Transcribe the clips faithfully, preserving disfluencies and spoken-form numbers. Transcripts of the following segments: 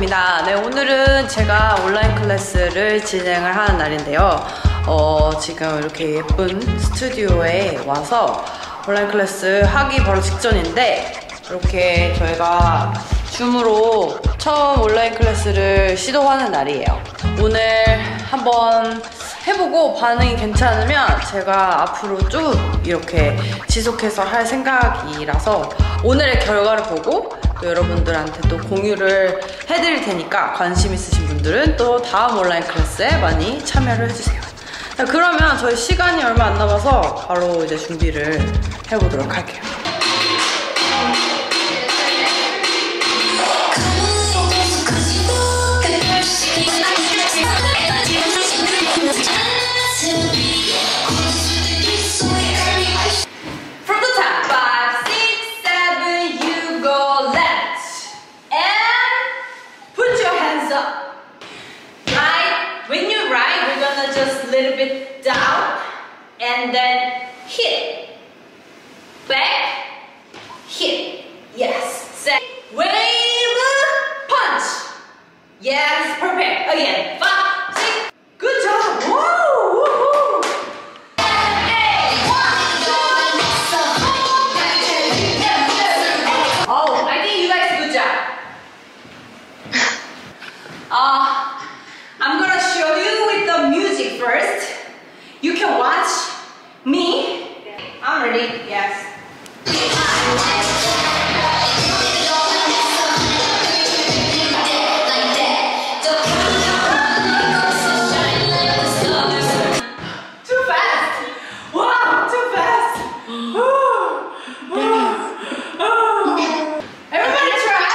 반갑습니다. 네, 오늘은 제가 온라인 클래스를 진행을 하는 날인데요. 어, 지금 이렇게 예쁜 스튜디오에 와서 온라인 클래스 하기 바로 직전인데, 이렇게 저희가 줌으로 처음 온라인 클래스를 시도하는 날이에요. 오늘 한번 해보고 반응이 괜찮으면 제가 앞으로 쭉 이렇게 지속해서 할 생각이라서 오늘의 결과를 보고 또 여러분들한테 또 공유를 해드릴 테니까 관심 있으신 분들은 또 다음 온라인 클래스에 많이 참여를 해주세요. 자, 그러면 저희 시간이 얼마 안 남아서 바로 이제 준비를 해보도록 할게요. Little bit down and then hit back hit. Yes, set wave punch. Yes, perfect. Again, five six. Good job. Woo, woo, woo. Oh, I think you guys good job. uh I'm gonna show you with the music first. You can watch me. I'm ready. Yes. Too fast. Wow, too fast. Everybody try.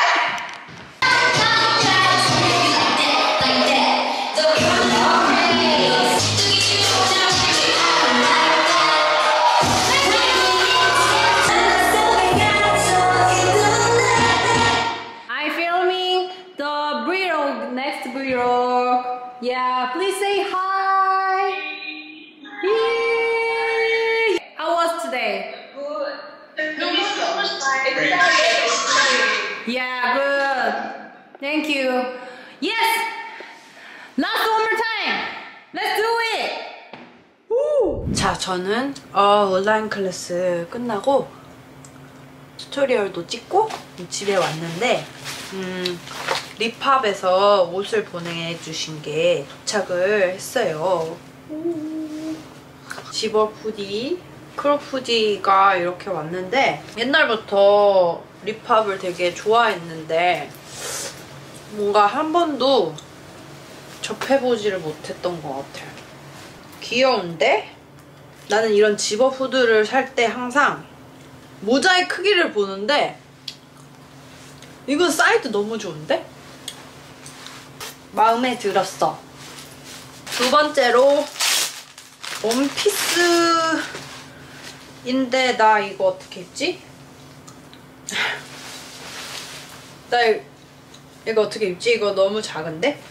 Yeah, please say hi. Yay. How was today? Good. Good. Yeah, good. Thank you. Yes. Last one more time. Let's do it. Woo. 자, 저는 어, 온라인 클래스 끝나고 튜토리얼도 찍고 집에 왔는데 음, 리팝에서 옷을 보내주신 게 도착을 했어요. 집업 후디, 크롭 후디가 이렇게 왔는데 옛날부터 리팝을 되게 좋아했는데 뭔가 한 번도 접해보지를 못했던 것 같아요. 귀여운데? 나는 이런 집업 후드를 살 때 항상 모자의 크기를 보는데 이건 사이즈 너무 좋은데? 마음에 들었어. 두 번째로 원피스인데 나 이거 어떻게 입지? 나 이거 어떻게 입지? 이거 너무 작은데?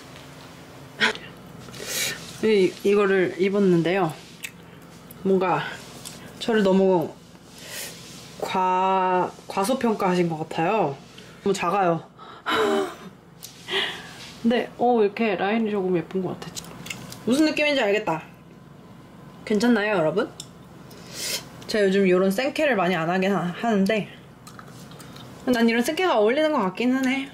이, 이거를 입었는데요. 뭔가 저를 너무 과, 과소평가하신 것 같아요. 너무 작아요. 근데 어 이렇게 라인이 조금 예쁜 것 같아. 무슨 느낌인지 알겠다. 괜찮나요, 여러분? 제가 요즘 이런 생케를 많이 안 하긴 하, 하는데 난 이런 생케가 어울리는 것 같긴 하네.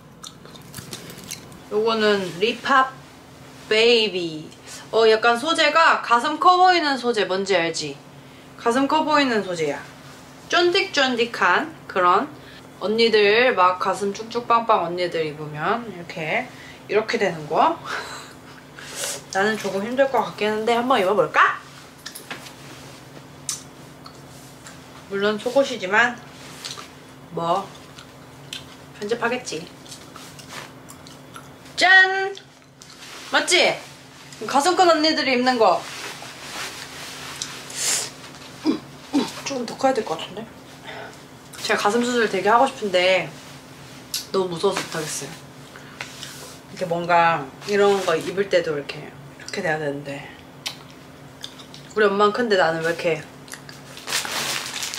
요거는 리팝 베이비. 어 약간 소재가 가슴 커 보이는 소재 뭔지 알지? 가슴 커 보이는 소재야. 쫀득쫀득한 그런 언니들 막 가슴 쭉쭉 빵빵 언니들 입으면 이렇게 이렇게 되는 거. 나는 조금 힘들 것 같긴 한데 한번 입어볼까? 물론 속옷이지만 뭐 편집하겠지. 짠! 맞지? 가슴끈 언니들이 입는 거 조금 더 커야 될 것 같은데? 제가 가슴 수술 되게 하고 싶은데 너무 무서워서 못하겠어요. 이렇게 뭔가 이런 거 입을 때도 이렇게 이렇게 돼야 되는데 우리 엄마는 큰데 나는 왜 이렇게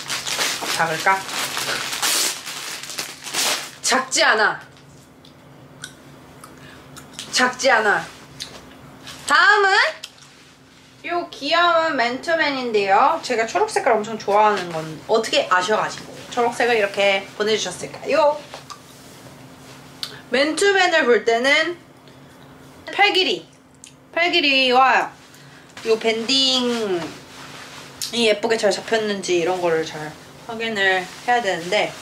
작을까? 작지 않아. 작지 않아. 다음은 요 귀여운 맨투맨인데요. 제가 초록색을 엄청 좋아하는 건 어떻게 아셔가지고 초록색을 이렇게 보내주셨을까요? 맨투맨을 볼 때는 팔 길이 팔 길이와 요 밴딩이 예쁘게 잘 잡혔는지 이런 거를 잘 확인을 해야 되는데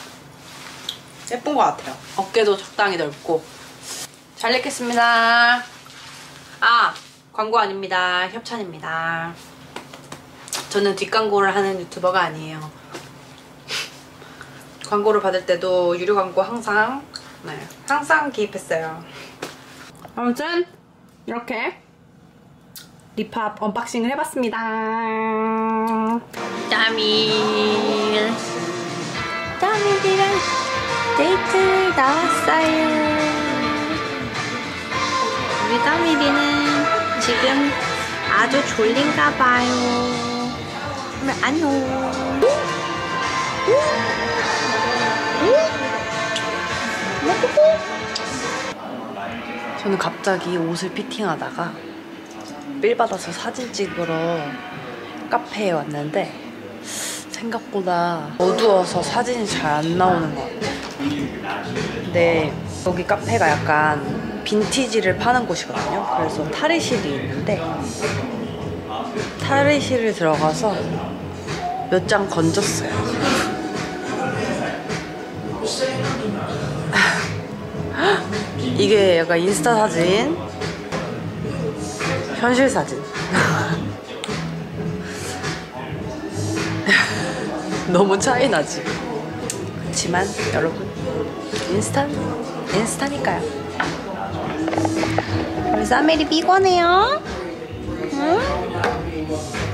예쁜 것 같아요. 어깨도 적당히 넓고. 잘 입겠습니다. 아, 광고 아닙니다. 협찬입니다. 저는 뒷광고를 하는 유튜버가 아니에요. 광고를 받을 때도 유료 광고 항상 네, 항상 기입했어요. 아무튼 이렇게 립합 언박싱을 해봤습니다. 짜밀 짜밀이랑 데이트를 나왔어요. 우리 따밀이는 지금 아주 졸린가봐요. 그러면 안녕. 저는 갑자기 옷을 피팅하다가 빌 받아서 사진 찍으러 카페에 왔는데 생각보다 어두워서 사진이 잘 안 나오는 것 같아요. 근데 여기 카페가 약간 빈티지를 파는 곳이거든요. 그래서 탈의실이 있는데 탈의실을 들어가서 몇 장 건졌어요. 이게 약간 인스타 사진, 현실 사진. 너무 차이나지. 그렇지만 여러분, 인스타 인스타니까요. 우리 사멜이 피곤해요. 응?